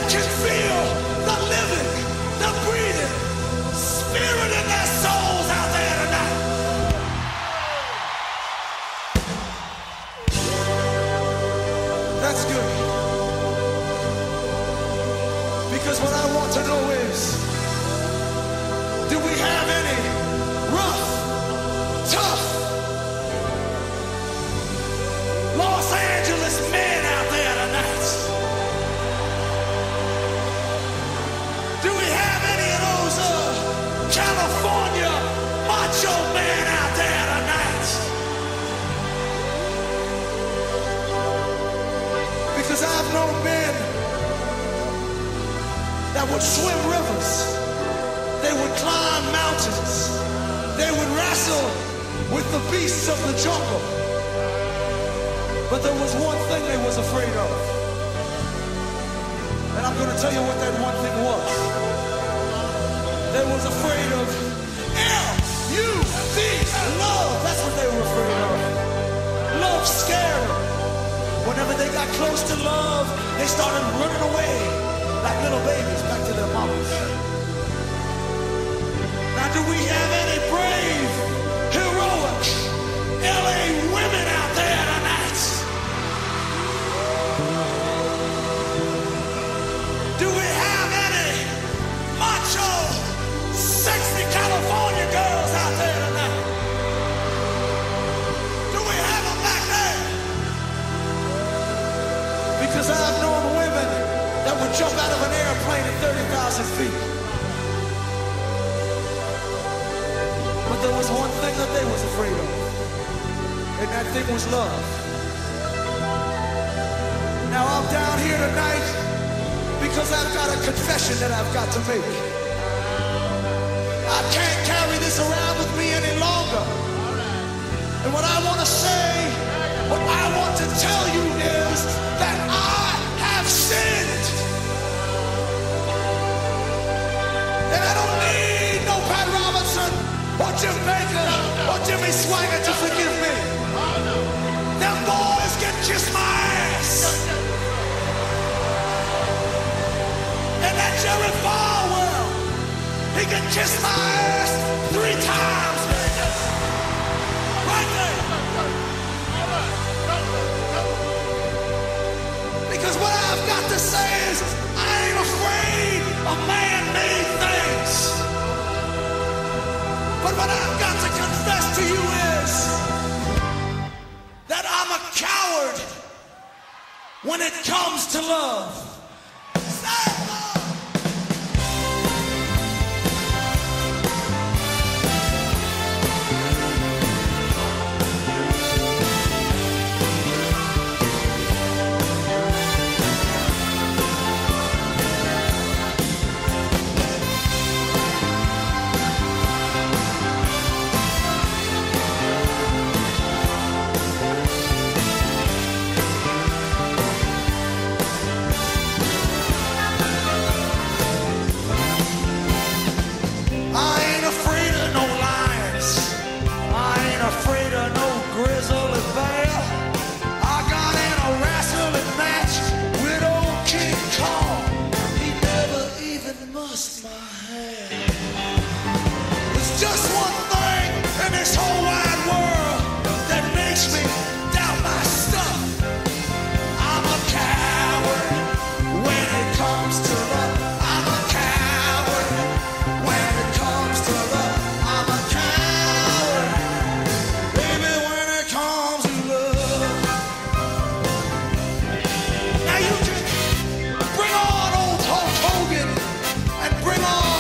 can feel the living, the breathing spirit in their souls out there tonight. That's good. Because what I want to know is, do we have any rough, tough Los Angeles men out there tonight? Do we have any of those California macho men out there tonight? Because I've known men that would swim rivers, they would climb mountains, they would wrestle with the beasts of the jungle. But there was one thing they was afraid of. And I'm going to tell you what that one thing was. They was afraid of L-U-V, love. That's what they were afraid of. Love scared them. Whenever they got close to love, they started running away like little babies back to their mamas. Now, do we have any brave, heroic LA women out there tonight? Do we have any macho, sexy California girls out there tonight? Do we have them back there? Because I've known women that would jump out of an airplane at 30,000 feet. But there was one thing that they was afraid of, and that thing was love. Now I'm down here tonight because I've got a confession that I've got to make. I can't carry this around with me any longer. And what I want to say, what I want to tell you is that I have sinned. And I don't need no Pat Robinson or Jim Baker or Jimmy Swaggart to forgive me. Them boys can kiss my ass. And that Jerry Falwell, he can kiss my ass 3 times. Right there. Because what I've got to say is, I ain't afraid of man-made things. But what I've got to confess to you is that I'm a coward when it comes to love. Bring on old Hulk Hogan and bring on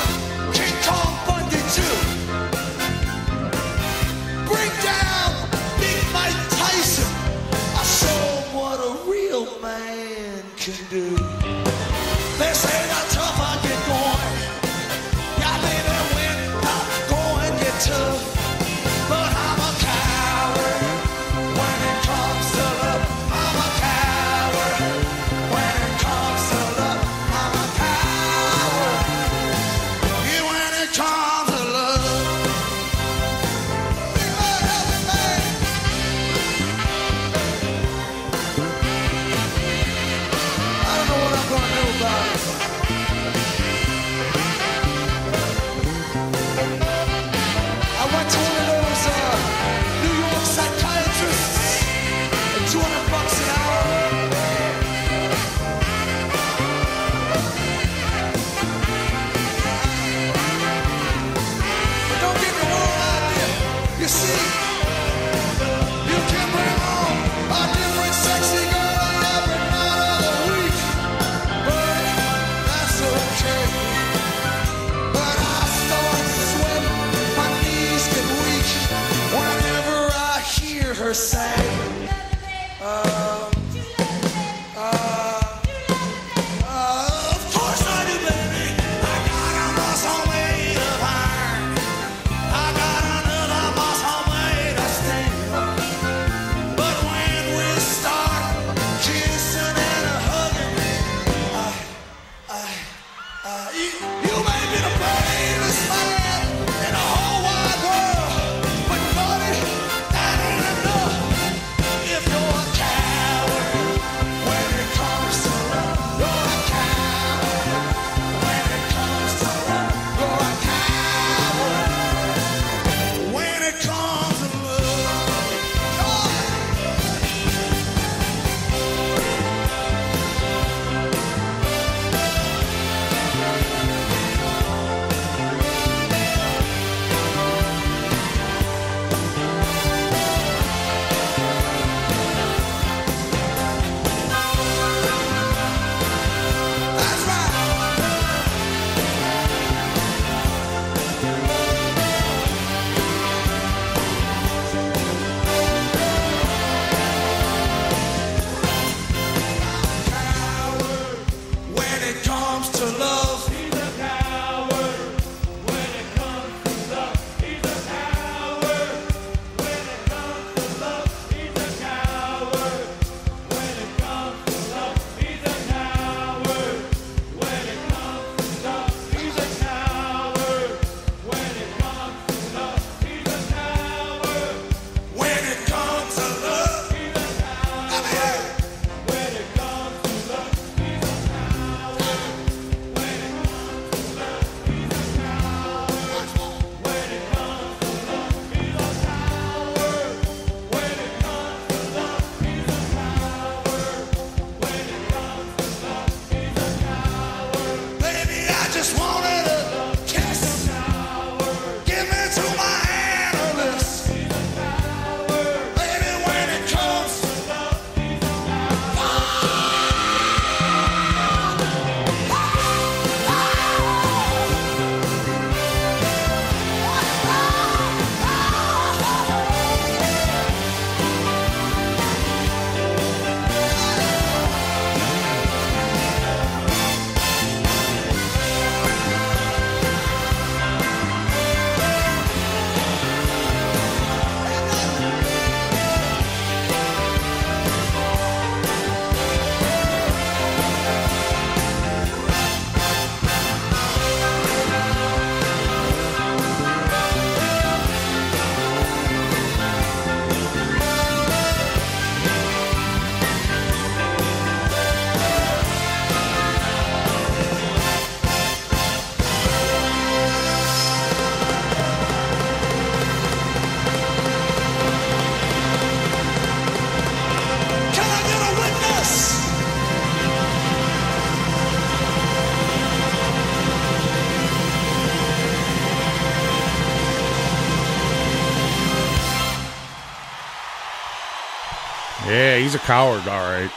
Yeah, he's a coward, all right.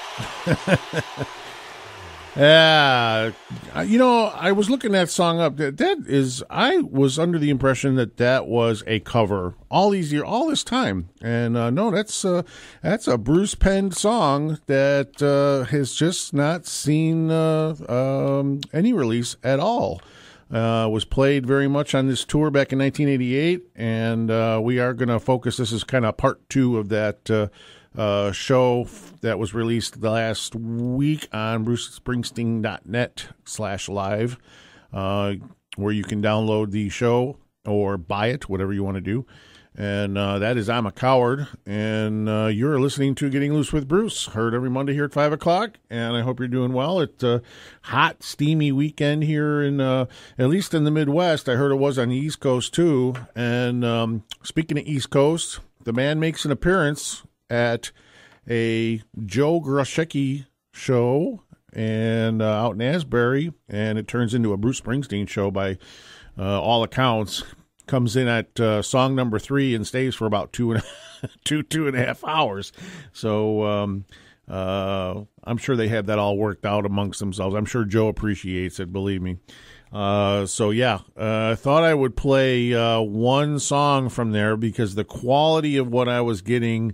Yeah, I was looking that song up. I was under the impression that was a cover all this time, and no, that's a Bruce penned song that has just not seen any release at all. Was played very much on this tour back in 1988, and we are going to focus. This is kind of part 2 of that show that was released the last week on brucespringsteen.net/live, where you can download the show or buy it, whatever you want to do. And that is I'm a Coward, and you're listening to Getting Loose with Bruce, heard every Monday here at 5 o'clock, and I hope you're doing well. It's a hot, steamy weekend here in, at least in the Midwest. I heard it was on the East Coast, too. And speaking of East Coast, the man makes an appearance at a Joe Grushecky show and out in Asbury, and it turns into a Bruce Springsteen show by all accounts. Comes in at song number 3 and stays for about two and a half hours. So I'm sure they have that all worked out amongst themselves. I'm sure Joe appreciates it, believe me. I thought I would play one song from there because the quality of what I was getting,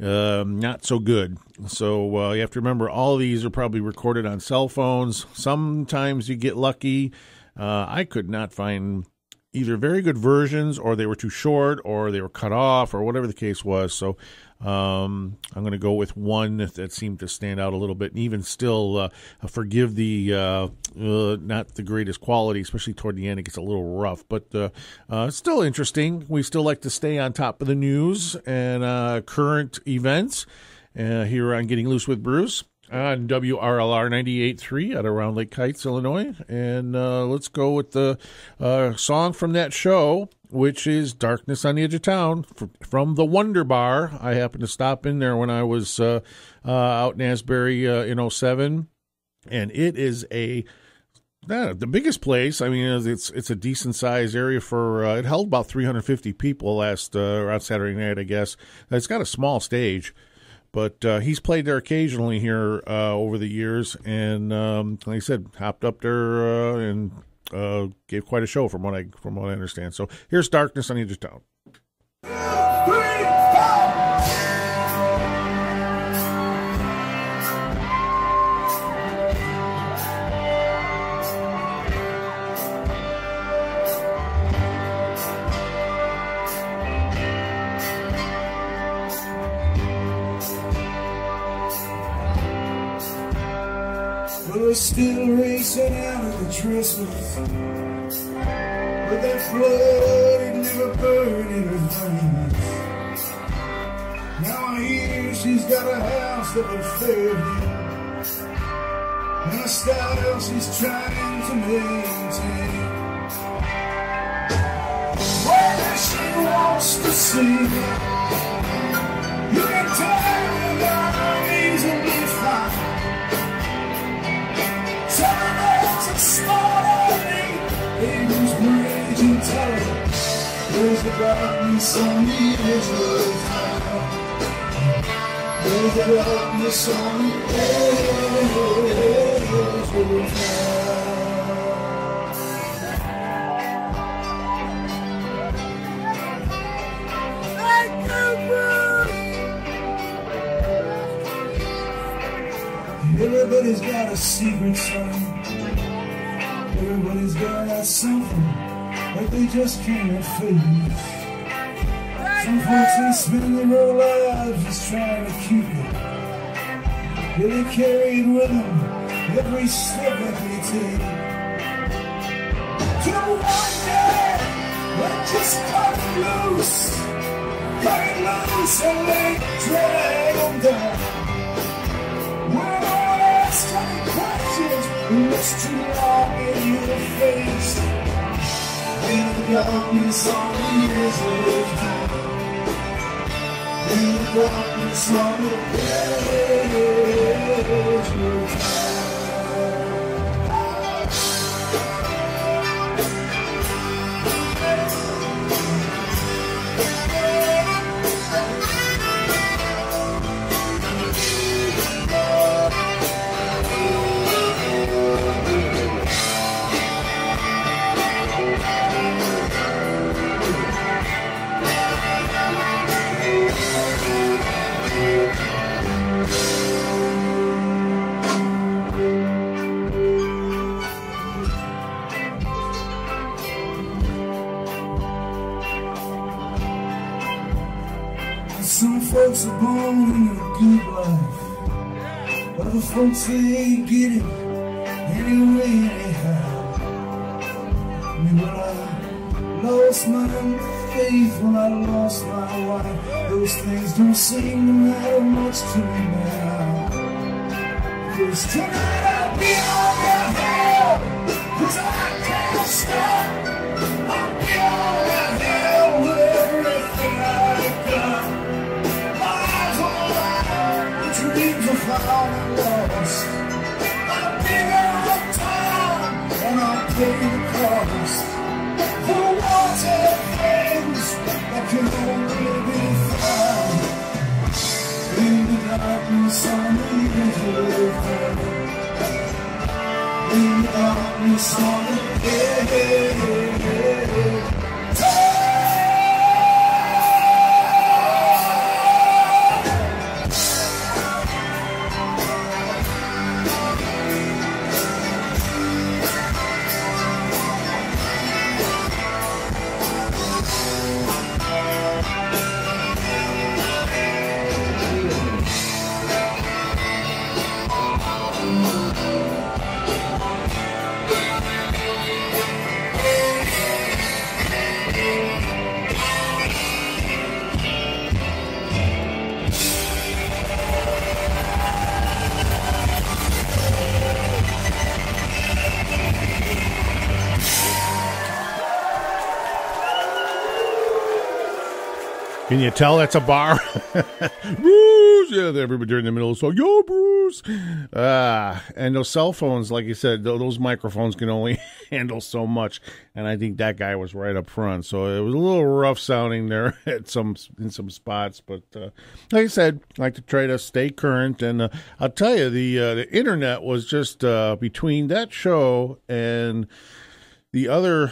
not so good. So you have to remember, all of these are probably recorded on cell phones. Sometimes you get lucky. I could not find either very good versions, or they were too short, or they were cut off, or whatever the case was. So I'm going to go with one that seemed to stand out a little bit. And even still, forgive the not the greatest quality, especially toward the end. It gets a little rough, but it's still interesting. We still like to stay on top of the news and current events here on Getting Loose with Bruce on WRLR 98.3 out of Round Lake Heights, Illinois. And let's go with the song from that show, which is Darkness on the Edge of Town from the Wonder Bar. I happened to stop in there when I was out in Asbury in 07. And it is the biggest place. I mean, it's a decent sized area for, it held about 350 people around Saturday night, I guess. It's got a small stage. But he's played there occasionally here over the years, and like I said, hopped up there and gave quite a show from what I understand. So here's Darkness on the Edge of Town. We're still racing out of the trestles, but that flood had never burned in her veins. Now I hear she's got a house that will Fairview, and a style she's trying to maintain. Whether she wants to see me, you can tell her that I'm easily fine. Angels rage and terror. There's the darkness on the edge of town. There's the darkness on the edge of town. Everybody's got a secret, son. Everybody's got something that they just can't face. Some folks, they spend their whole lives just trying to keep it. Yeah, they carry it with them every step that they take. Till one day, they just cut it loose. Cut it loose and they drag them down. When all that's coming questions, looks too long in your face. In the darkness on the edge of town. In the darkness on the edge of town. folks are born in a good life. Other folks, they ain't get it anyway, anyhow. Me, when I lost my faith, when I lost my wife, those things don't seem to matter much to me now. 'Cause tonight I'll be on the hill, 'cause I can't stop. I'll be on the hill with everything I've got. Lives on the line, dreams are found and lost. I'll be there on time, and I'll pay the cost. The wanted things that can only be found in the darkness on the edge of heaven. In the darkness on the edge. Can you tell that's a bar? Bruce! Yeah, everybody during the middle of the song, yo, Bruce! And those cell phones, like you said, those microphones can only handle so much. And I think that guy was right up front. So it was a little rough sounding there in some spots. But like I said, I like to try to stay current. And I'll tell you, the internet was just between that show and the other,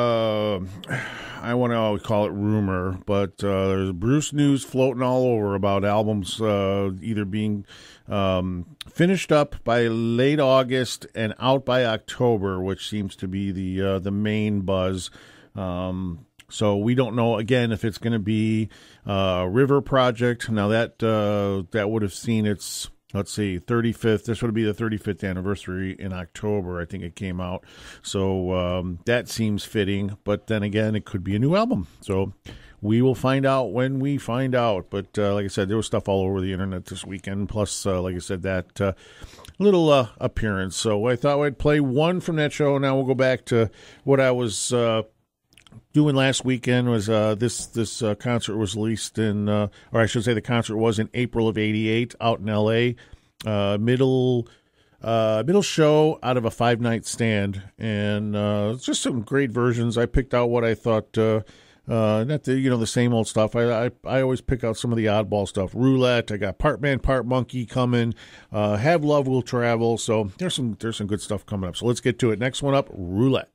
I want to always call it rumor, but there's Bruce news floating all over about albums either being finished up by late August and out by October, which seems to be the main buzz. So we don't know, again, if it's going to be River Project. Now that would have seen its, let's see, 35th. This would be the 35th anniversary in October. I think it came out. So that seems fitting. But then again, it could be a new album. So we will find out when we find out. But like I said, there was stuff all over the internet this weekend. Plus, like I said, that little appearance. So I thought I'd play one from that show. Now we'll go back to what I was doing last weekend. Was this concert was released in, or I should say the concert was in April of '88 out in L.A. Middle show out of a 5-night stand, and it's just some great versions. I picked out what I thought, not the same old stuff. I always pick out some of the oddball stuff. Roulette. I got Part Man, Part Monkey coming. Have Love Will Travel. So there's some good stuff coming up. So let's get to it. Next one up, Roulette.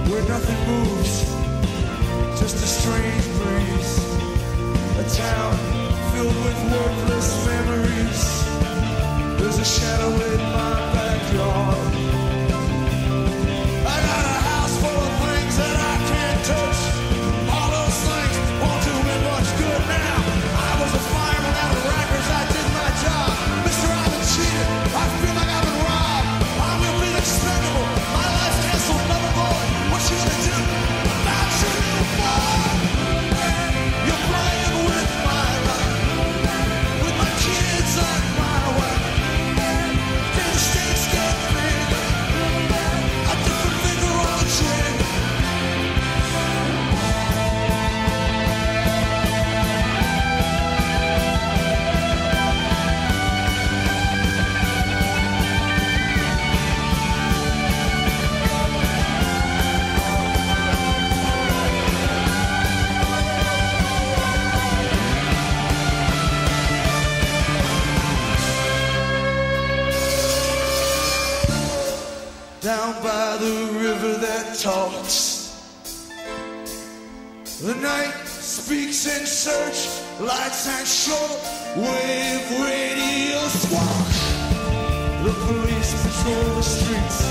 where nothing moves, just a strange breeze. A town filled with worthless memories. There's a shadow in my backyard. I got a house full of things that I can't touch. All those things won't do me much good now. I was a fireman out of Rikers, I did my job. Mister, I've been cheated, I feel like I've been robbed. I will be expendable, my life's canceled, never going. What you gonna do about you, little boy? You're playing with my life, with my kids and my wife. Then the stakes get bigger, a different finger on the trigger. Down by the river that talks, the night speaks in search, lights and short wave radio squawk. The police patrol the streets.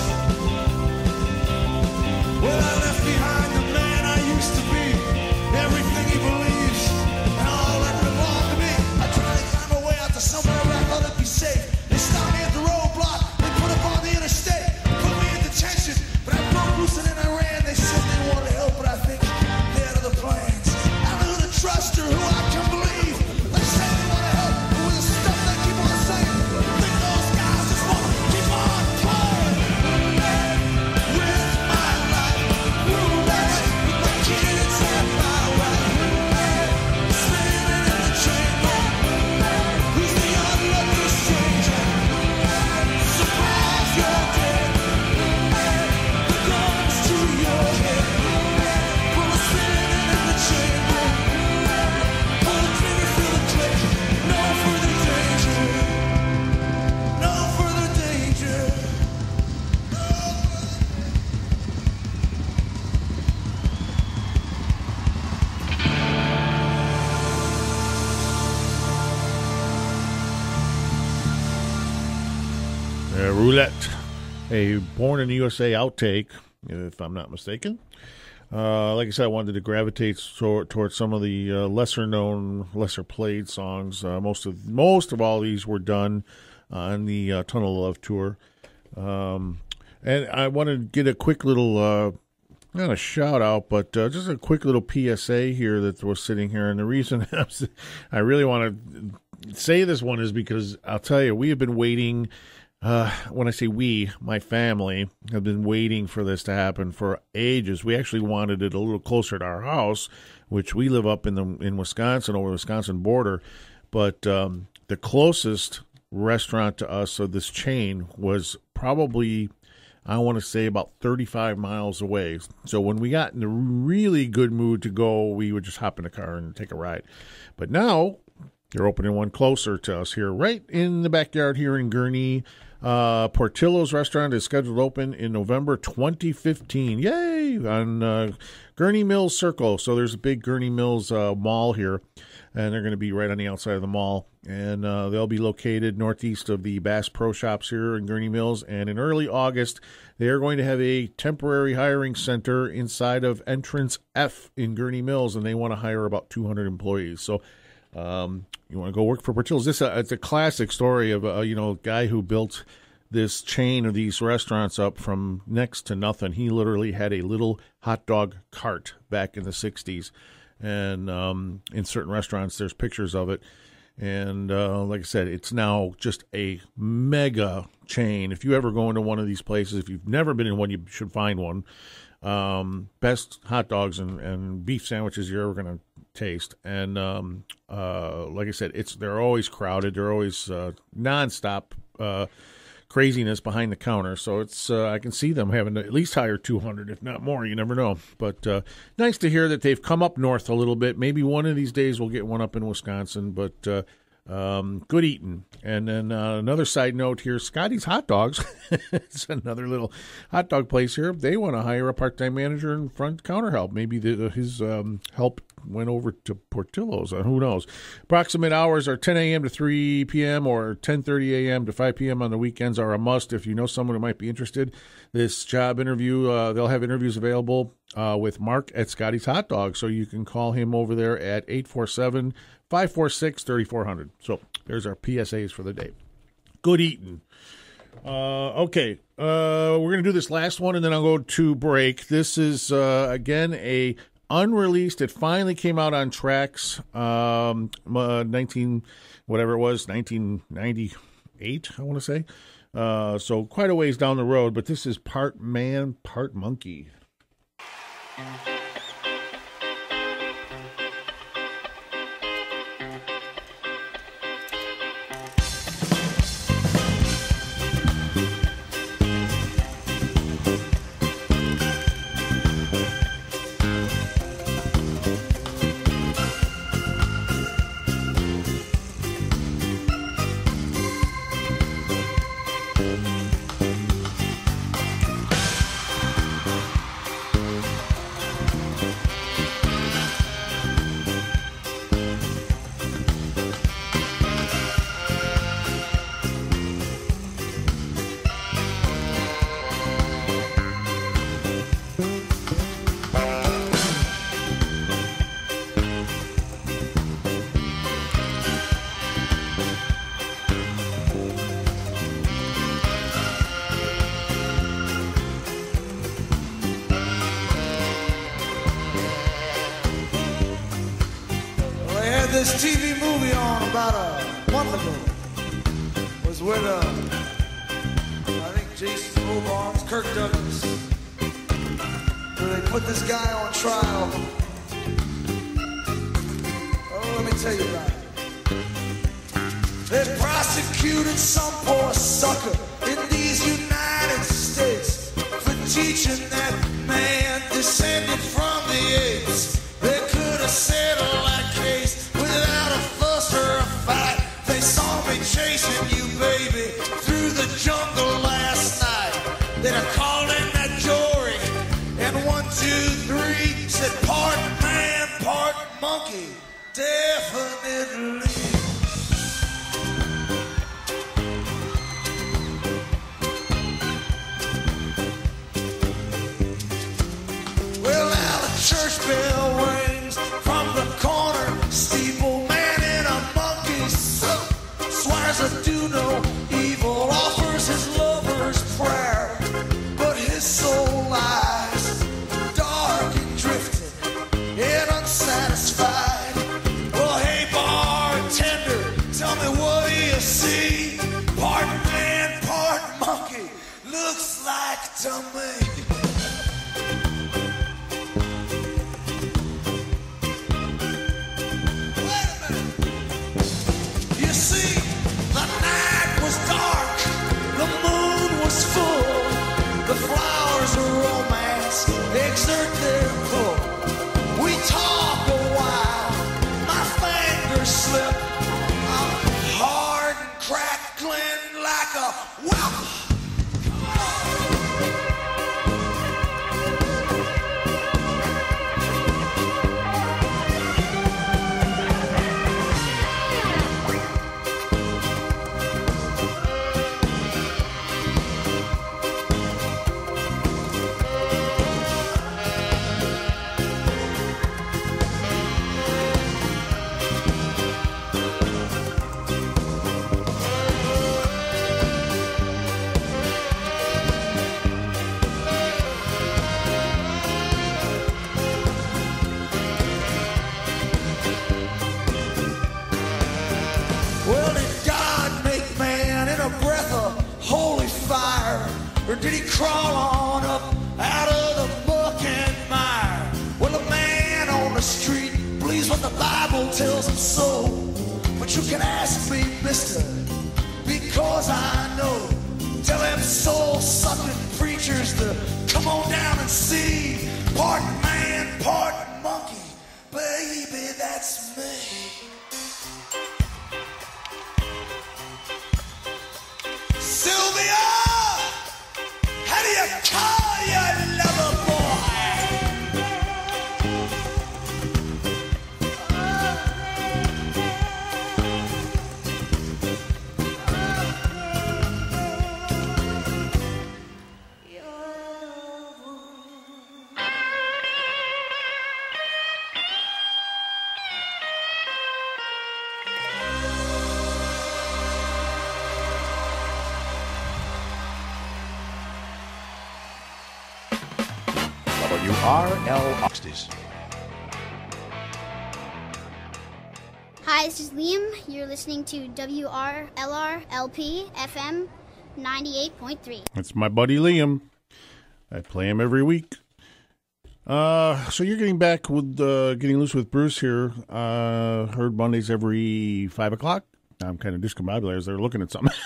Well, I left behind the man I used to be, everything he believes, and all that belonged to me. I tried to climb my way out to somewhere where I thought it'd be safe. They stopped me at the roadblock, they put up on the interstate. Detention, but I broke loose and then I ran. They said they wanted help, but I think they had other plans. I don't know who to trust or who I can believe. They say they want to help, but with the stuff they keep on saying, I think those guys just want to keep on playing with my life, roulette with my kids and my wife, spinning in the chamber. Who's the unlucky stranger? Surprise, you're dead. To your head, pull a spinning in the chamber, pull the trigger, feel the click. No further danger, no further danger. Roulette, a Born in the USA outtake, if I'm not mistaken. Like I said, I wanted to gravitate towards some of the lesser-known, lesser-played songs. Most of all these were done on the Tunnel of Love tour. And I want to get a quick little, not a shout-out, but just a quick little PSA here that was sitting here. And the reason I really want to say this one is because, I'll tell you, we have been waiting. When I say we, my family, have been waiting for this to happen for ages. We actually wanted it a little closer to our house, which we live up in Wisconsin, over the Wisconsin border. But the closest restaurant to us of this chain was probably, I want to say, about 35 miles away. So when we got in a really good mood to go, we would just hop in a car and take a ride. But now they're opening one closer to us here, right in the backyard here in Gurnee. Portillo's restaurant is scheduled to open in November 2015. Yay! On Gurnee Mills Circle. So there's a big Gurnee Mills mall here, and they're going to be right on the outside of the mall. And they'll be located northeast of the Bass Pro Shops here in Gurnee Mills. And in early August, they are going to have a temporary hiring center inside of Entrance F in Gurnee Mills, and they want to hire about 200 employees. So you want to go work for Portillo's? It's a classic story of a guy who built this chain of these restaurants up from next to nothing. He literally had a little hot dog cart back in the 60s, and in certain restaurants there's pictures of it. And like I said, it's now just a mega chain. If you ever go into one of these places, if you've never been in one, you should find one. Best hot dogs and beef sandwiches you're ever going to taste. And like I said, they're always crowded. They're always nonstop craziness behind the counter. So it's I can see them having to at least hire 200, if not more. You never know. But nice to hear that they've come up north a little bit. Maybe one of these days we'll get one up in Wisconsin. But Good eating. And then another side note here, Scotty's Hot Dogs. It's another little hot dog place here. They want to hire a part-time manager and front counter help. Maybe his help went over to Portillo's. Who knows? Approximate hours are 10 a.m. to 3 p.m. or 10:30 a.m. to 5 p.m. on the weekends are a must. If you know someone who might be interested, this job interview, they'll have interviews available with Mark at Scotty's Hot Dogs. So you can call him over there at 847-546-3400. So there's our PSAs for the day. Good eating. Okay. We're going to do this last one, and then I'll go to break. This is, again, a unreleased. It finally came out on Trax, 1998, I want to say. So quite a ways down the road, but this is part man, part monkey. This TV movie on about a month ago was with I think Jason Bourne, Kirk Douglas, where they put this guy on trial. Oh, let me tell you about it. They prosecuted some poor sucker in these United States for teaching that man descended from the apes. They could have settled that case without a fuss or a fight. They saw me chasing you, baby, through the jungle last night. Then I called in that jury, and 1, 2, 3 said part man, part monkey, definitely. Well, now the church bell rings from the corner steeple. Man in a monkey suit swears to do no evil, offers his lover's prayer, but his soul lies dark and drifting and unsatisfied. Well, hey bartender, tell me what do you see? Part man, part monkey, looks like to me. Exert their pull. We talk a while. My fingers slip. I'm hard and crackling like a whelp. Or did he crawl on up out of the muck and mire? Well, a man on the street believes what the Bible tells him so. But you can ask me, mister, because I know. Tell them soul-sucking preachers to come on down and see. Part man, part monkey, baby, that's me. call your lover boy. WRL Oxties. Hi, this is Liam. You're listening to WRLR LP FM 98.3. That's my buddy Liam. I play him every week. So you're getting back with Getting Loose with Bruce here. Heard Mondays every 5 o'clock. I'm kind of discombobulated as they're looking at something.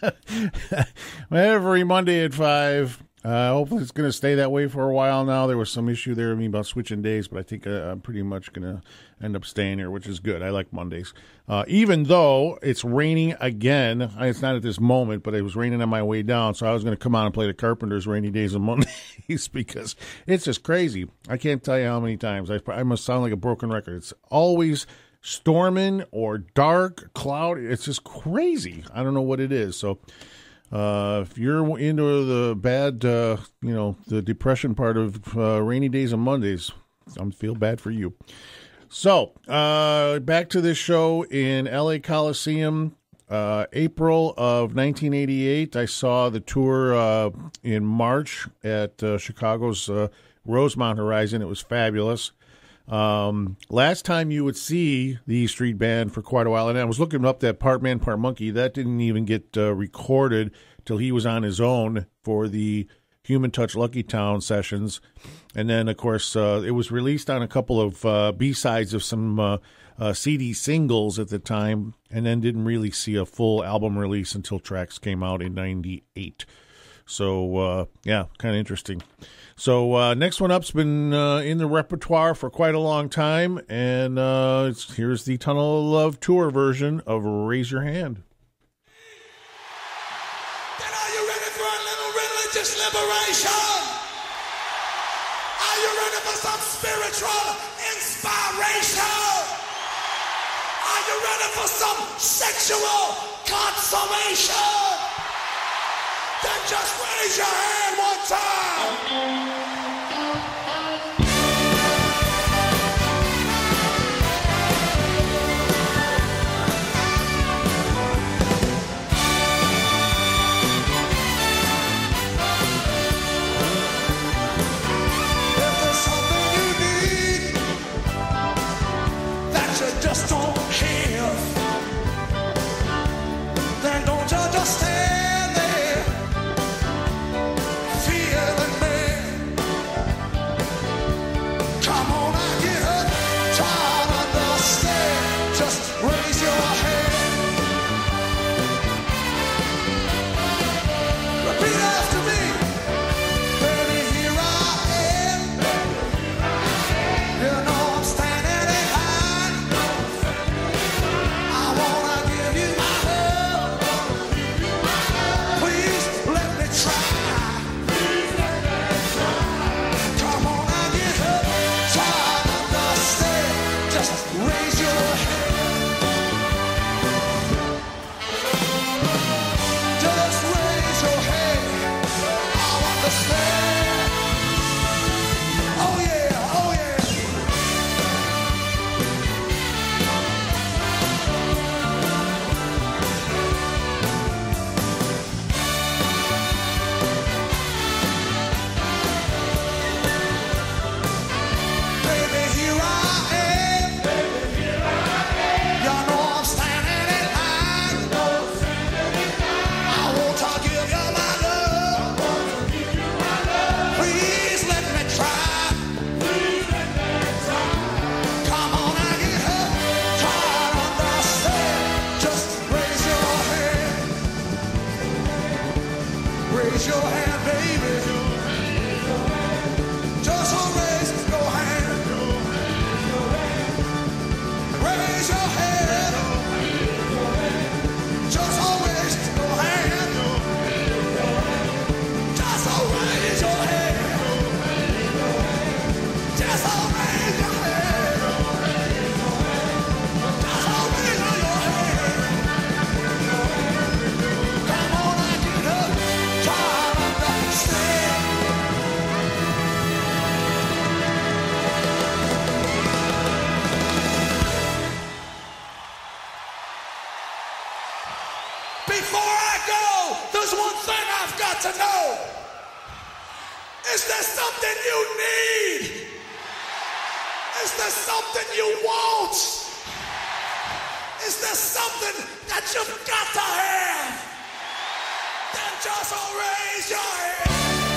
Every Monday at 5. Hopefully it's going to stay that way for a while now. There was some issue there with me about switching days, but I think I'm pretty much going to end up staying here, which is good. I like Mondays. Even though it's raining again. It's not at this moment, but it was raining on my way down, so I was going to come on and play the Carpenters Rainy Days and Mondays because it's just crazy. I can't tell you how many times. I must sound like a broken record. It's always storming or dark, cloudy. It's just crazy. I don't know what it is. So if you're into the bad, the depression part of Rainy Days and Mondays, I feel bad for you. So back to this show in LA Coliseum, April of 1988. I saw the tour in March at Chicago's Rosemont Horizon. It was fabulous. Last time you would see the E Street Band for quite a while, and I was looking up that Part Man, Part Monkey. That didn't even get recorded till he was on his own for the Human Touch Lucky Town sessions. And then, of course, it was released on a couple of B-sides of some CD singles at the time, and then didn't really see a full album release until tracks came out in 98. So, yeah, kind of interesting. So next one up's been in the repertoire for quite a long time, and here's the Tunnel of Love tour version of Raise Your Hand. Then are you ready for a little religious liberation? Are you ready for some spiritual inspiration? Are you ready for some sexual consummation? Then just raise your hand one time. If there's something you need that you just don't have, then don't you just stand there feeling bad. to know, is there something you need? Is there something you want? Is there something that you've got to have? Then just raise your hand.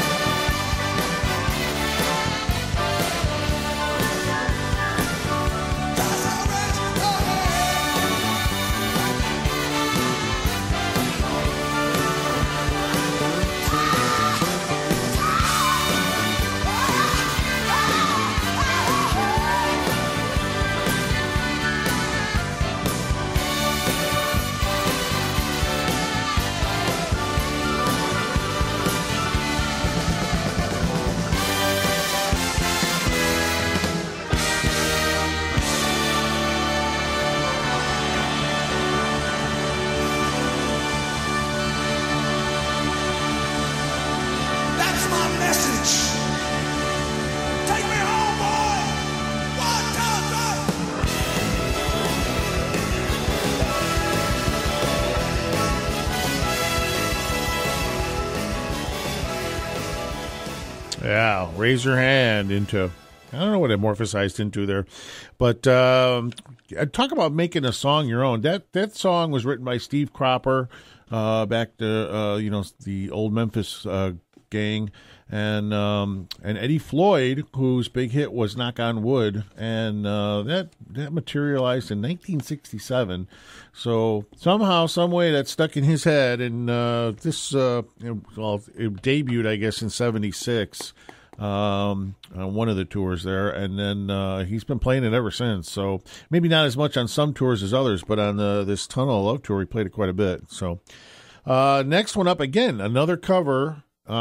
Yeah, raise your hand into, I don't know what it morphosized into there, but talk about making a song your own. That song was written by Steve Cropper, back to the old Memphis gang, and Eddie Floyd, whose big hit was "Knock on Wood," and that materialized in 1967. So somehow, some way, that stuck in his head, and it debuted, I guess, in '76 on one of the tours there, and then he's been playing it ever since. So maybe not as much on some tours as others, but on this Tunnel of Love tour, he played it quite a bit. So next one up, again, another cover.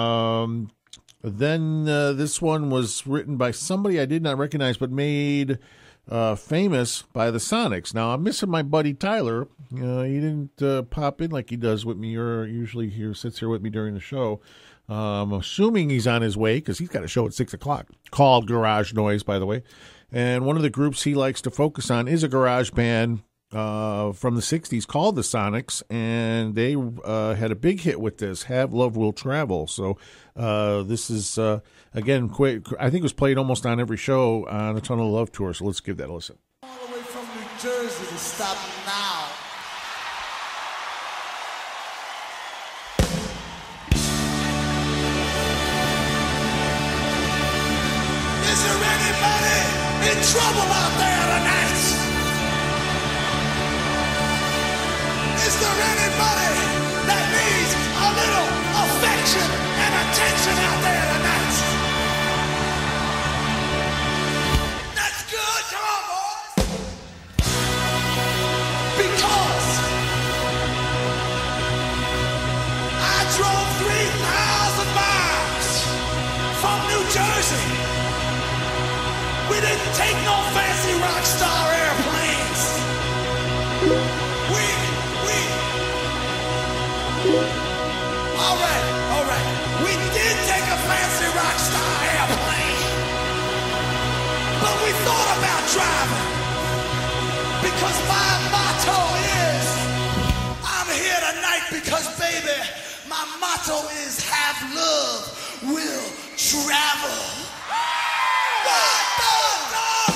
Then this one was written by somebody I did not recognize, but made famous by the Sonics. Now, I'm missing my buddy Tyler. He didn't pop in like he does with me, or usually sits here with me during the show. I'm assuming he's on his way, because he's got a show at 6 o'clock called Garage Noise, by the way. And one of the groups he likes to focus on is a garage band from the 60s called the Sonics, and they had a big hit with this, Have Love Will Travel. So this is, again, I think it was played almost on every show on the Tunnel of Love tour, so let's give that a listen. All the way from New Jersey to stop now. Is there anybody in trouble out there tonight? Is there anybody that needs a little affection and attention out there tonight? That's good, come on, boys. Because I drove 3,000 miles from New Jersey. We didn't take no fancy rock star airplanes. All right. We did take a fancy rock star airplane, but we thought about driving, because my motto is, I'm here tonight because, baby, my motto is have love will travel. What the dog?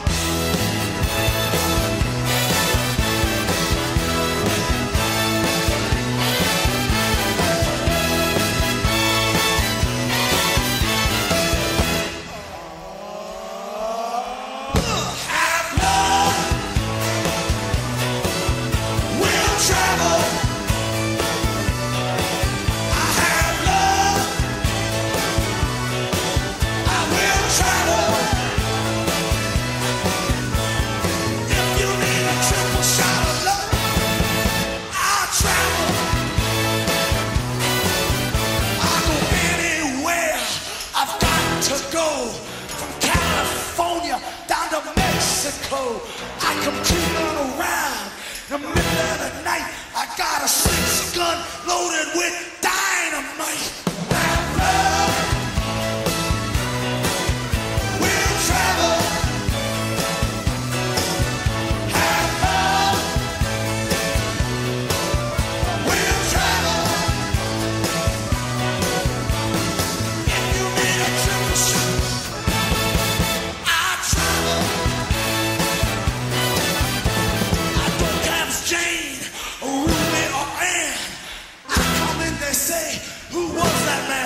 I come creeping around in the middle of the night. I got a 6-gun loaded with dynamite. Have love will travel. Have love will travel.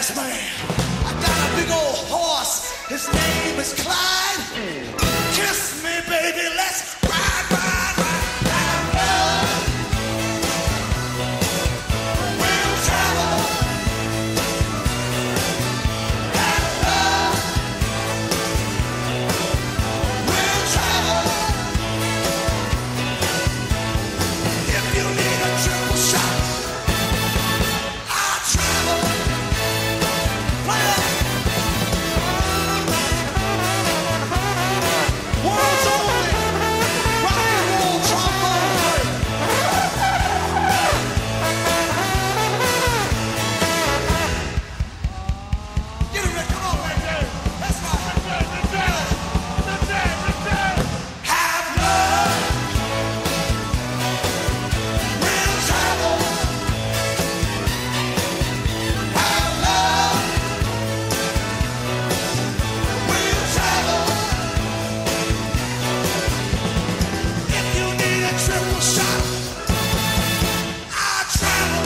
Yes, man. I got a big old horse. His name is Clyde. Kiss me, baby. Let's ride, ride, ride. Have love. We'll travel. Have love. We'll travel. If you need a triple shot, I'll travel. World's only rock and roll trombone. Get it, Rick. Come on, right there. That's right. Have love. We'll travel. Have love. We'll travel. If you need a triple shot, I'll travel.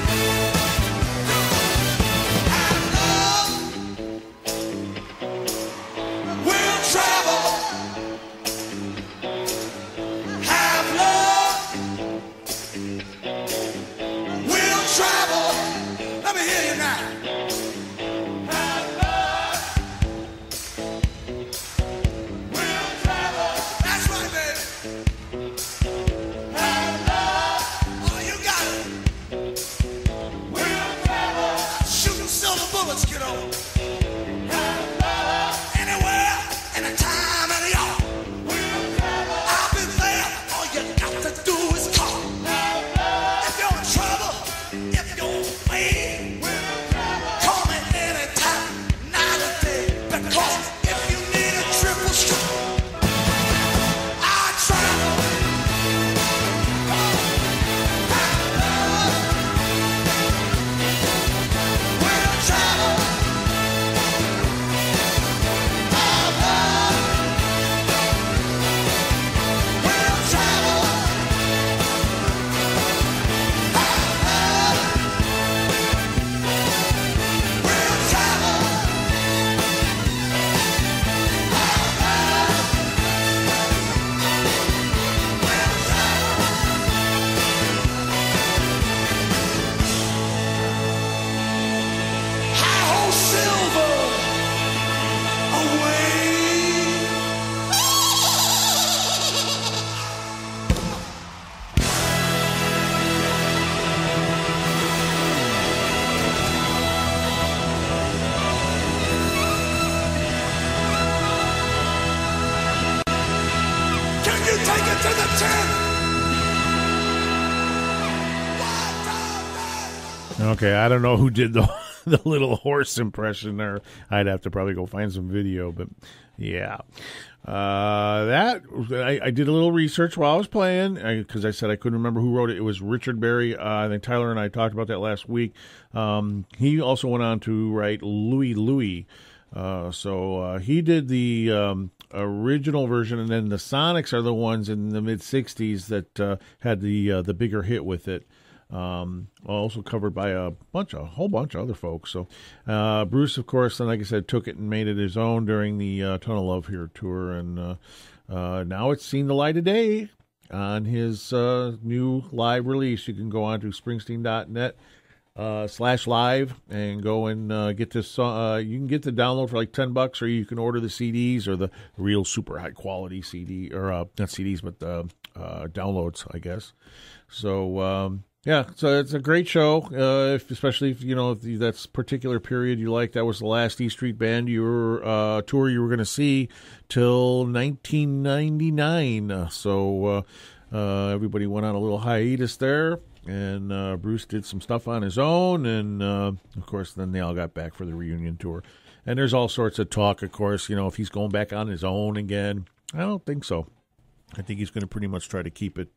Have love. We'll travel. Have love. We'll travel. Let me hear you now. Have love. We'll travel. That's right, baby. Have love. Oh, you got it. We'll travel. Shooting silver bullets, kiddo. Have love. Anywhere, anytime, any y'all. We'll travel. I'll be there. All you got to do is call. Have love. If you're in trouble, if you're pain, we'll travel. Call me anytime, night or day. Because if you need a triple shot, I'll travel. Have love. We'll travel. Have love. We'll travel. Have love. We'll travel. Hi-ho, silver, away. Can you take it to the 10? Okay, I don't know who did the the little horse impression there. I'd have to probably go find some video, but yeah. That I did a little research while I was playing because I said I couldn't remember who wrote it. It was Richard Berry. I think Tyler and I talked about that last week. He also went on to write Louie Louie. So he did the original version, and then the Sonics are the ones in the mid '60s that had the bigger hit with it. Also covered by a whole bunch of other folks. So Bruce, of course, and like I said, took it and made it his own during the Ton of Love Here tour, and now it's seen the light of day on his new live release. You can go on to Springsteen.net /live and go and get this song. You can get the download for like $10, or you can order the CDs or the real super high quality CD, or not CDs, but downloads, I guess. So yeah, so it's a great show, especially if if that's particular period you like. That was the last E Street Band tour you were going to see till 1999. So everybody went on a little hiatus there, and Bruce did some stuff on his own, and of course then they all got back for the reunion tour. And there's all sorts of talk, of course, if he's going back on his own again. I don't think so. I think he's going to pretty much try to keep it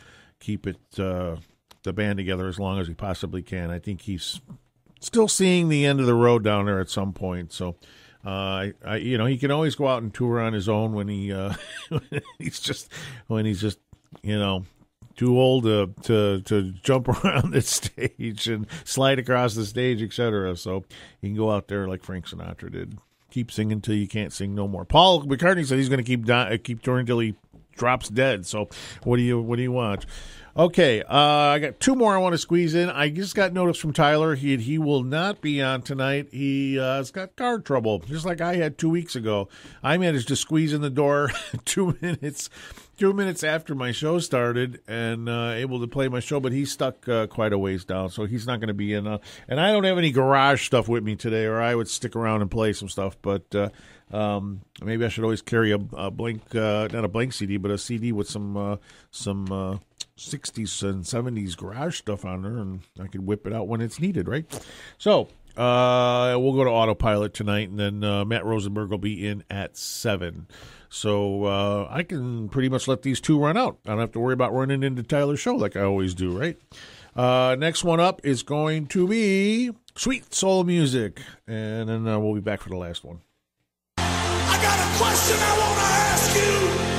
the band together as long as he possibly can. I think he's still seeing the end of the road down there at some point. So, he can always go out and tour on his own when he's just too old to jump around the stage and slide across the stage, etc. So you can go out there like Frank Sinatra did. Keep singing till you can't sing no more. Paul McCartney said he's going to keep touring till he drops dead. So what do you want? Okay, I got two more I want to squeeze in. I just got notice from Tyler. He will not be on tonight. He's got car trouble, just like I had 2 weeks ago. I managed to squeeze in the door 2 minutes after my show started and able to play my show, but he's stuck quite a ways down, so he's not going to be in. And I don't have any garage stuff with me today, or I would stick around and play some stuff, but maybe I should always carry a blank, not a blank CD, but a CD with some 60s and 70s garage stuff on there, and I could whip it out when it's needed, right? So we'll go to Autopilot tonight, and then Matt Rosenberg will be in at 7. So I can pretty much let these two run out. I don't have to worry about running into Tyler's show like I always do, right? Next one up is going to be Sweet Soul Music, and then we'll be back for the last one. I got a question I want to ask you.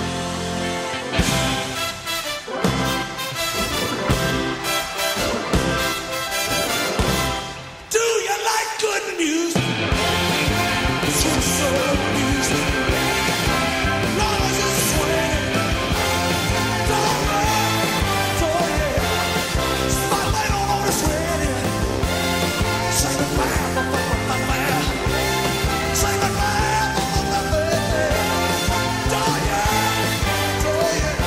Do you like good music? Sweet soul music. Long as it's swinging. Don't run. Oh yeah. Spotlight on all the swinging. Sing it loud. Sing it loud. Oh yeah. Oh yeah.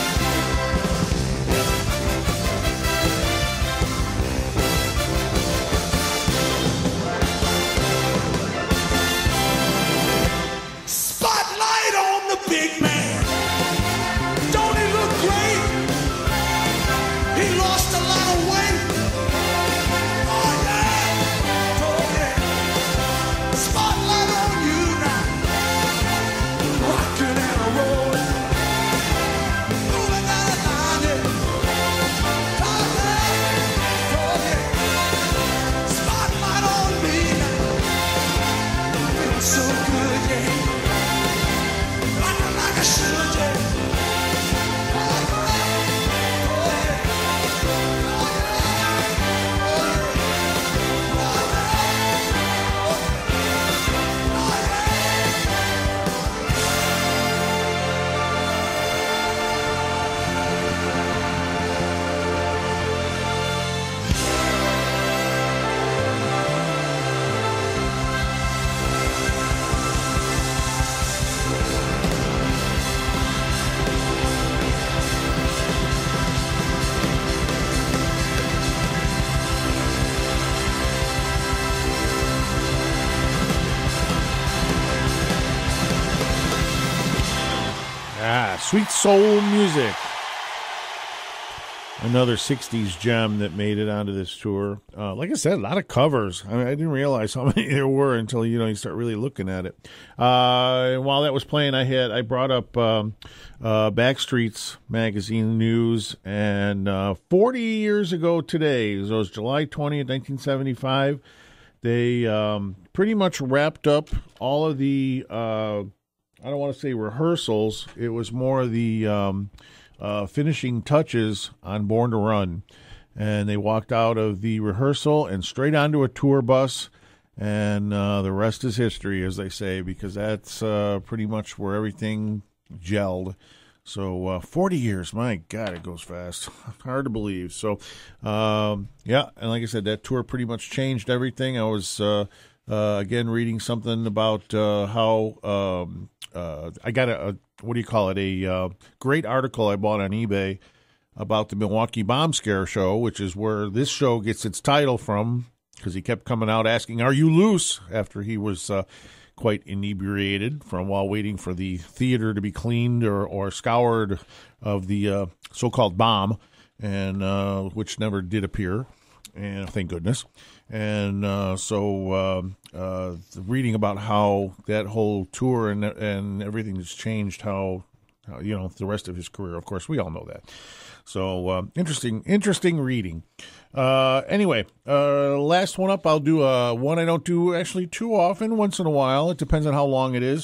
Spotlight on the big man. Don't he look great? He lost a lot of weight. Oh yeah, oh yeah. Spotlight on you now. Rockin' and a rollin'. Moving down the line, yeah. Oh yeah, oh yeah. Spotlight on me now. Feels so good, yeah. Like I should, yeah. Oh, yeah. Oh, yeah. Sweet Soul Music. Another 60s gem that made it onto this tour. Like I said, a lot of covers. I mean, I didn't realize how many there were until, you start really looking at it. And while that was playing, I brought up Backstreet's magazine news. And 40 years ago today, so it was July 20th, 1975, they pretty much wrapped up all of the... I don't want to say rehearsals. It was more of the finishing touches on Born to Run. And they walked out of the rehearsal and straight onto a tour bus. And the rest is history, as they say, because that's pretty much where everything gelled. So 40 years, my God, it goes fast. Hard to believe. So, yeah, and like I said, that tour pretty much changed everything. I was... again, reading something about how I got a great article I bought on eBay about the Milwaukee Bomb Scare show, which is where this show gets its title from, because he kept coming out asking, "Are you loose?" after he was quite inebriated while waiting for the theater to be cleaned or scoured of the so-called bomb, and which never did appear, and thank goodness. And so reading about how that whole tour and everything has changed, how the rest of his career. Of course, we all know that. So interesting reading. Anyway, last one up. I'll do one I don't do actually too often. Once in a while, it depends on how long it is.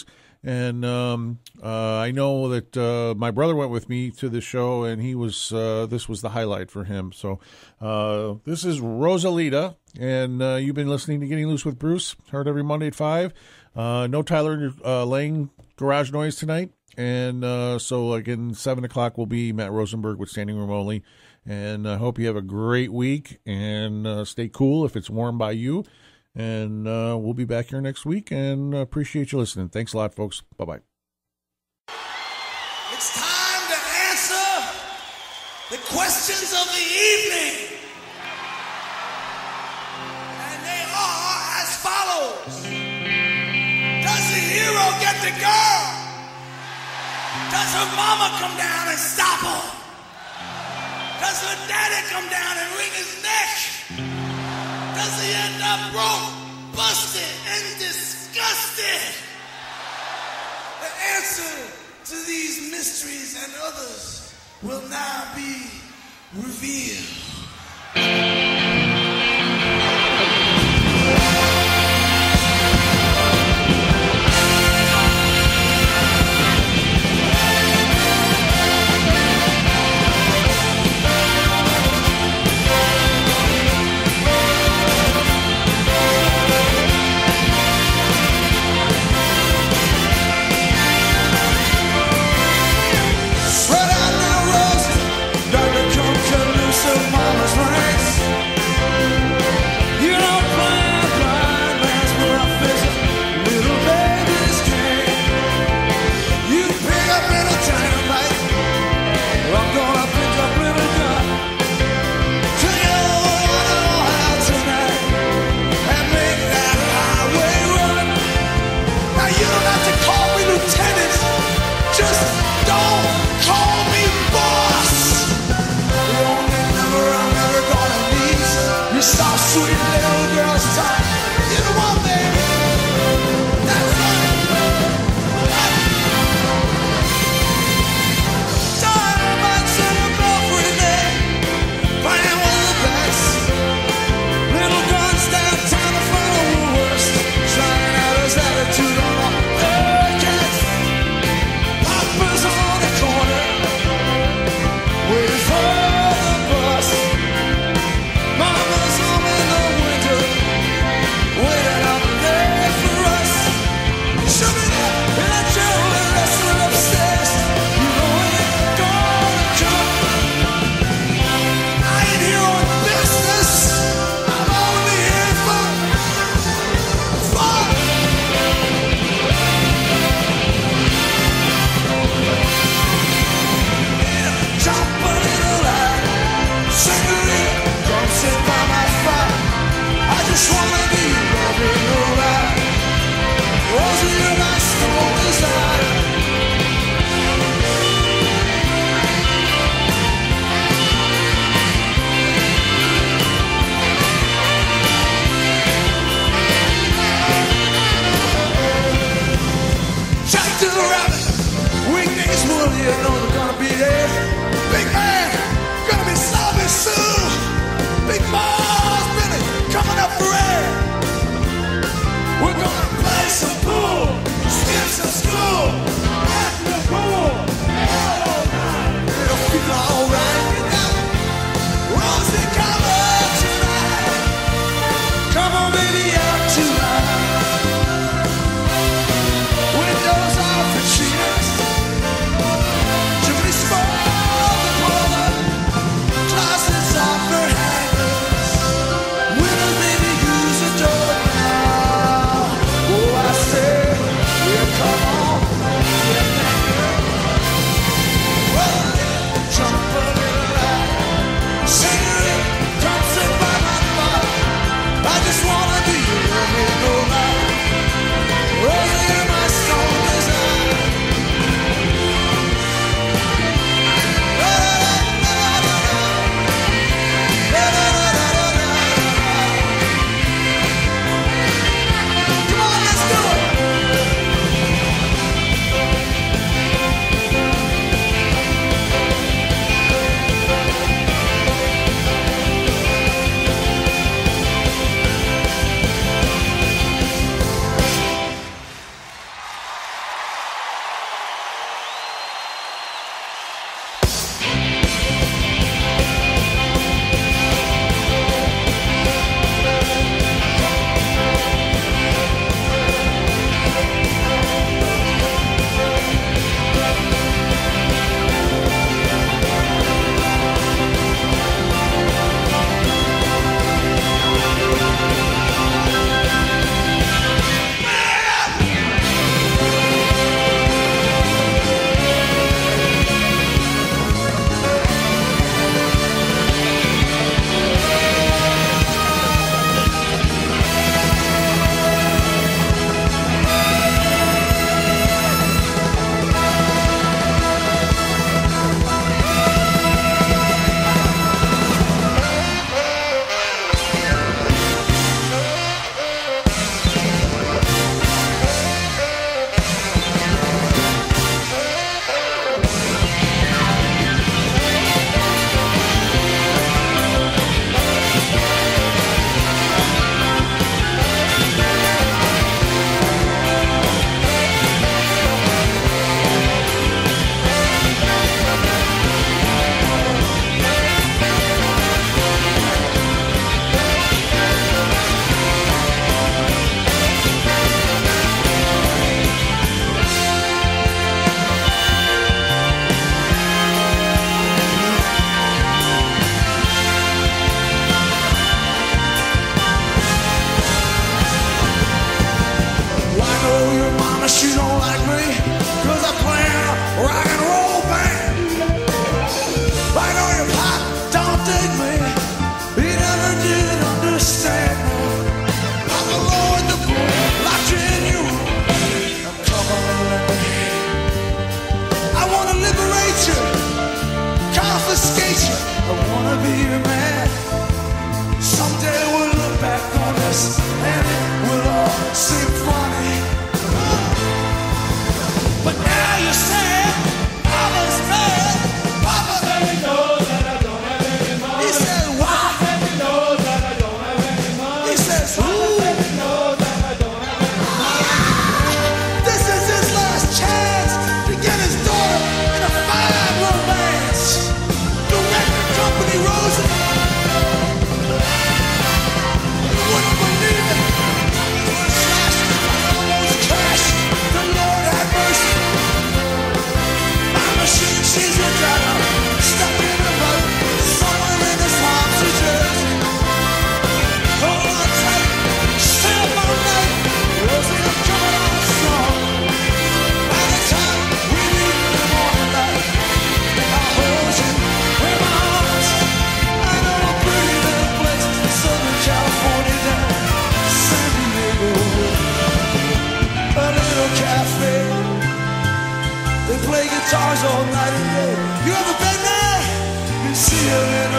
And I know that my brother went with me to the show, and he was this was the highlight for him. So this is Rosalita, and you've been listening to Getting Loose with Bruce, heard every Monday at 5. No Tyler Lang garage noise tonight. And so again, 7 o'clock will be Matt Rosenberg with Standing Room Only. And I hope you have a great week, and stay cool if it's warm by you. And we'll be back here next week, and appreciate you listening. Thanks a lot, folks. Bye-bye. It's time to answer the questions of the evening. And they are as follows. Does the hero get the girl? Does her mama come down and stop her? Does her daddy come down and wring his neck? Does he end up broke, busted, and disgusted? The answer to these mysteries and others will now be revealed. Spread out now, Rosie, like a come loose of my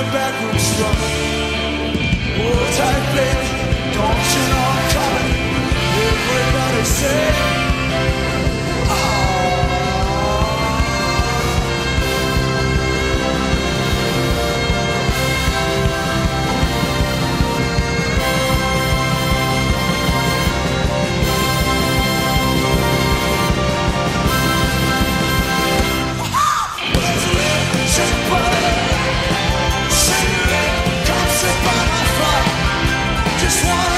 the backroom struggle. Hold tight, baby, don't you know I'm coming? Everybody say, just one